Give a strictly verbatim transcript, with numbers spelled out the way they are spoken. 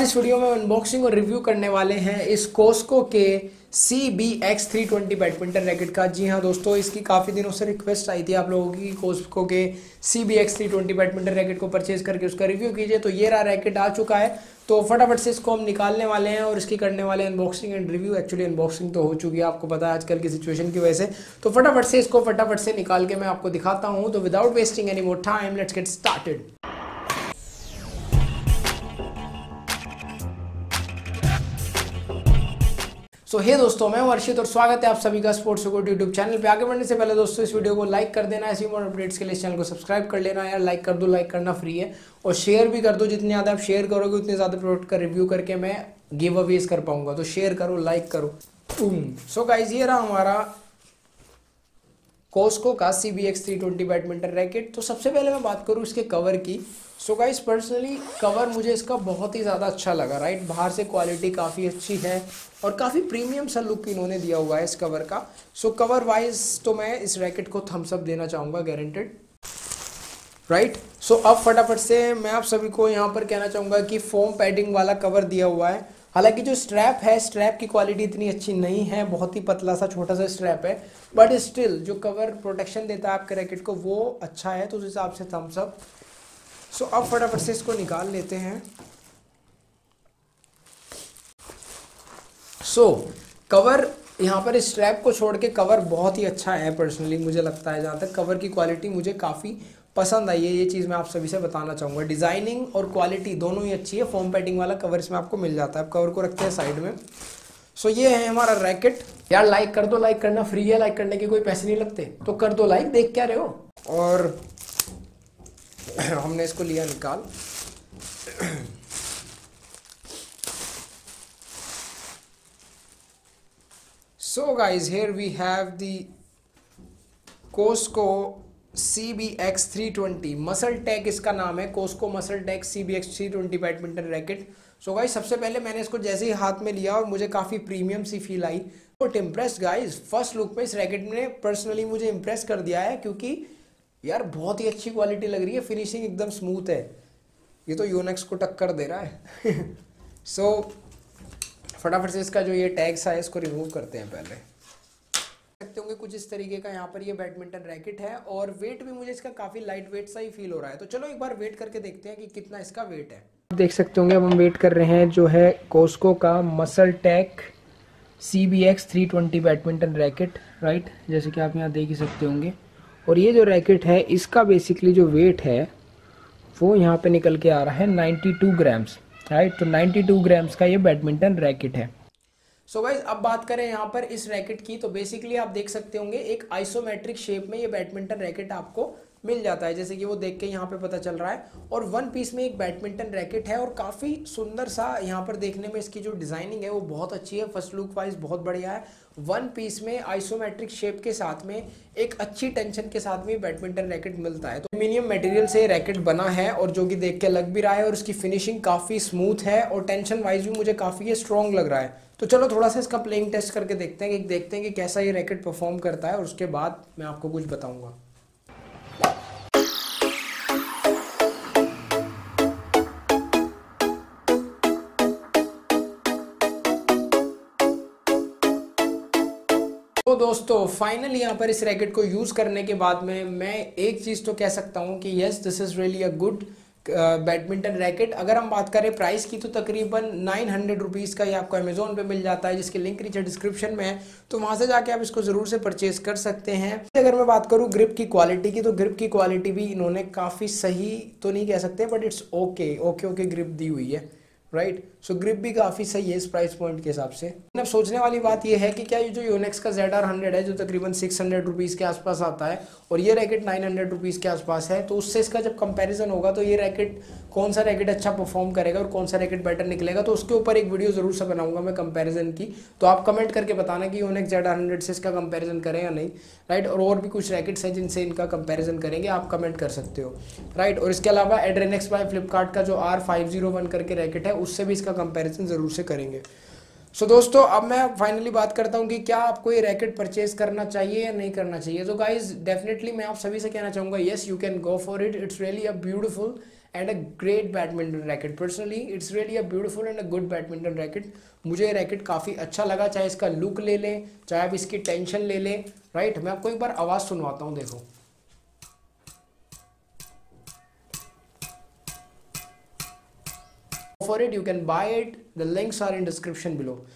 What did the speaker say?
इस वीडियो में अनबॉक्सिंग और रिव्यू करने वाले हैं इस कोस्को के C B X three twenty badminton racket का। जी हाँ दोस्तों, इसकी काफ़ी दिनों से रिक्वेस्ट आई थी आप लोगों की कोस्को के C B X three twenty badminton racket को परचेज करके उसका रिव्यू कीजिए। तो ये रहा रैकेट आ चुका है, तो फटाफट से इसको हम निकालने वाले हैं और इसकी करने वाले unboxing and review. Actually unboxing तो हो चुकी है, आपको पता है आजकल की सिचुएशन की वजह से। तो फटाफट से इसको फटाफट से निकाल के मैं आपको दिखाता हूँ। तो without wasting any more time, let's get started. So hey दोस्तों, मैं वर्षित और स्वागत है आप सभी का स्पोर्ट्स हुकोटी यूट्यूब चैनल पे। आगे बढ़ने से पहले दोस्तों इस वीडियो को लाइक कर देना, ऐसी मोर अपडेट्स के लिए इस चैनल को सब्सक्राइब कर लेना यार। लाइक कर दो, लाइक करना फ्री है, और शेयर भी कर दो। जितने ज़्यादा आप शेयर करोगे उतने ज़्यादा प्रोडक्ट का रिव्यू करके मैं गिव अवेज कर पाऊंगा। तो शेयर करो, लाइक करो। सो गाइज, ये रहा हमारा कोस्को का C B X three twenty badminton racket. तो सबसे पहले मैं बात करूँ इसके कवर की। सो गाइस, पर्सनली कवर मुझे इसका बहुत ही ज़्यादा अच्छा लगा। राइट, बाहर से क्वालिटी काफ़ी अच्छी है और काफ़ी प्रीमियम सा लुक इन्होंने दिया हुआ है इस कवर का। सो कवर वाइज तो मैं इस रैकेट को थम्स अप देना चाहूँगा, गारंटेड। राइट, सो अब फटाफट से मैं आप सभी को यहाँ पर कहना चाहूँगा कि फोम पैडिंग वाला कवर दिया हुआ है। हालांकि जो स्ट्रैप है, स्ट्रैप की क्वालिटी इतनी अच्छी नहीं है, बहुत ही पतला सा छोटा सा स्ट्रैप है, बट स्टिल जो कवर प्रोटेक्शन देता है आपके रैकेट को वो अच्छा है। तो उस हिसाब से थम्स अप। सो अब फटाफट से इसको निकाल लेते हैं। सो so, कवर यहाँ पर स्ट्रैप को छोड़ के कवर बहुत ही अच्छा है पर्सनली मुझे लगता है। जहाँ तक कवर की क्वालिटी मुझे काफ़ी पसंद आई है, ये चीज़ मैं आप सभी से बताना चाहूँगा। डिज़ाइनिंग और क्वालिटी दोनों ही अच्छी है। फोम पैडिंग वाला कवर इसमें आपको मिल जाता है। अब कवर को रखते हैं साइड में। सो so, ये है हमारा रैकेट। यार लाइक कर दो, लाइक करना फ्री है, लाइक करने के कोई पैसे नहीं लगते, तो कर दो लाइक। देख क्या रहे हो। और हमने इसको लिया निकाल। So guys, here we have the Cosco C B X three twenty muscle tech, इसका नाम है Cosco muscle tech C B X three twenty badminton racket. So guys, सबसे पहले मैंने इसको जैसे ही हाथ में लिया और मुझे काफ़ी प्रीमियम सी फील आई। But impress guys, first look में इस रैकेट ने पर्सनली मुझे इम्प्रेस कर दिया है, क्योंकि यार बहुत ही अच्छी क्वालिटी लग रही है। फिनिशिंग एकदम स्मूथ है, ये तो योनेक्स को टक्कर दे रहा है। सो so, फटाफट से इसका जो ये टैग्स है इसको रिमूव करते हैं पहले। देखते होंगे कुछ इस तरीके का यहाँ पर ये बैडमिंटन रैकेट है, और वेट भी मुझे इसका काफ़ी लाइट वेट सा ही फील हो रहा है। तो चलो एक बार वेट करके देखते हैं कि कितना इसका वेट है। आप देख सकते होंगे, अब हम वेट कर रहे हैं जो है कोस्को का muscle tech C B X three twenty badminton racket. Right, जैसे कि आप यहाँ देख ही सकते होंगे। और ये जो रैकेट है इसका बेसिकली जो वेट है वो यहाँ पे निकल के आ रहा है बानवे ग्राम्स। राइट, तो बानवे ग्राम्स का ये बैडमिंटन रैकेट है। सो गाइज, अब बात करें यहाँ पर इस रैकेट की, तो बेसिकली आप देख सकते होंगे एक आइसोमेट्रिक शेप में ये बैडमिंटन रैकेट आपको मिल जाता है, जैसे कि वो देख के यहाँ पे पता चल रहा है। और वन पीस में एक बैडमिंटन रैकेट है, और काफ़ी सुंदर सा यहाँ पर देखने में इसकी जो डिज़ाइनिंग है वो बहुत अच्छी है। फर्स्ट लुक वाइज बहुत बढ़िया है। वन पीस में आइसोमेट्रिक शेप के साथ में एक अच्छी टेंशन के साथ में बैडमिंटन रैकेट मिलता है। तो एल्यूमिनियम मटेरियल से रैकेट बना है, और जो कि देख के लग भी रहा है, और इसकी फिनिशिंग काफ़ी स्मूथ है, और टेंशन वाइज भी मुझे काफ़ी स्ट्रॉन्ग लग रहा है। तो चलो थोड़ा सा इसका प्लेइंग टेस्ट करके देखते हैं कि देखते हैं कि कैसा ये रैकेट परफॉर्म करता है, और उसके बाद मैं आपको कुछ बताऊंगा। तो दोस्तों फाइनली यहाँ पर इस रैकेट को यूज़ करने के बाद में मैं एक चीज़ तो कह सकता हूँ कि yes, this is really a good badminton racket. अगर हम बात करें प्राइस की, तो तकरीबन नाइन हंड्रेड रुपीज़ का ये आपको अमेजोन पे मिल जाता है, जिसकी लिंक नीचे डिस्क्रिप्शन में है। तो वहाँ से जाके आप इसको ज़रूर से परचेज कर सकते हैं। अगर मैं बात करूँ ग्रिप की क्वालिटी की, तो ग्रिप की क्वालिटी भी इन्होंने काफ़ी सही तो नहीं कह सकते, but it's okay okay okay grip दी हुई है। राइट, सो ग्रिप भी काफ़ी सही है इस प्राइस पॉइंट के हिसाब से। अब सोचने वाली बात यह है कि क्या ये जो योनेक्स का जेड आर हंड्रेड है, जो तकरीबन सिक्स हंड्रेड रुपीज़ के आसपास आता है, और ये रैकेट नाइन हंड्रेड रुपीज़ के आसपास है, तो उससे इसका जब कंपैरिजन होगा तो ये रैकेट कौन सा रैकेट अच्छा परफॉर्म करेगा और कौन सा रैकेट बेटर निकलेगा, तो उसके ऊपर एक वीडियो ज़रूर से बनाऊंगा मैं कंपैरिजन की। तो आप कमेंट करके बताना कि योनेक्स जेड आर हंड्रेड से इसका कंपैरिजन करें या नहीं। राइट, और और भी कुछ रैकेट्स हैं जिनसे इनका कंपैरिजन करेंगे, आप कमेंट कर सकते हो। राइट, और इसके अलावा एड्रेनेक्स बाय फ्लिपकार्ट का जो आर फाइव जीरो वन करके रैकेट है, उससे भी इसका कंपैरिजन ज़रूर से करेंगे। सो so, दोस्तों अब मैं फाइनली बात करता हूँ कि क्या आपको ये रैकेट परचेज करना चाहिए या नहीं करना चाहिए। तो गाइज डेफिनेटली मैं आप सभी से कहना चाहूँगा, yes you can go for it, it's really a beautiful and a great badminton racket. Personally it's really a beautiful and a good badminton racket. मुझे ये रैकेट काफ़ी अच्छा लगा, चाहे इसका लुक ले लें, चाहे आप इसकी टेंशन ले लें, राइट। मैं आपको एक बार आवाज़ सुनवाता हूँ, देखो। For it, you can buy it. The links are in description below.